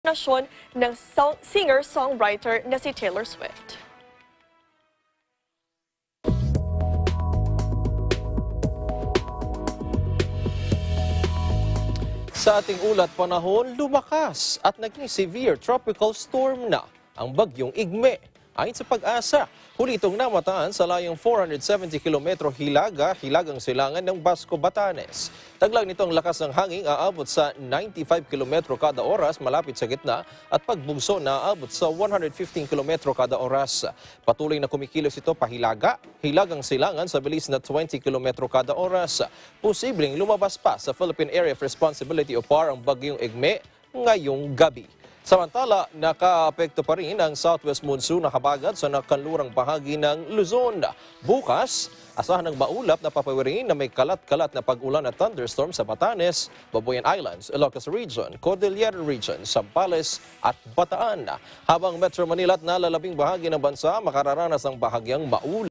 nasyon ng singer-songwriter na si Taylor Swift. Sa ating ulat panahon, lumakas at naging severe tropical storm na ang Bagyong Igme. Ayon sa Pag-asa, huli itong namataan sa layong 470 km hilagang silangan ng Basco, Batanes. Taglang nito ang lakas ng hangin aabot sa 95 km kada oras malapit sa gitna at pagbugso na aabot sa 115 km kada oras. Patuloy na kumikilos ito hilagang silangan sa bilis na 20 km kada oras. Posibleng lumabas pa sa Philippine Area of Responsibility o PAR ang Bagyong Igme ngayong gabi. Samantala, nakaapekto pa rin ang southwest monsoon na habagat sa nakanlurang bahagi ng Luzon. Bukas, asahan ng maulap na papawirin na may kalat-kalat na pag-ulan at thunderstorm sa Batanes, Babuyan Islands, Ilocos Region, Cordillera Region, Zambales at Bataan. Habang Metro Manila at nalalabing bahagi ng bansa makararanas ng bahagyang maulap.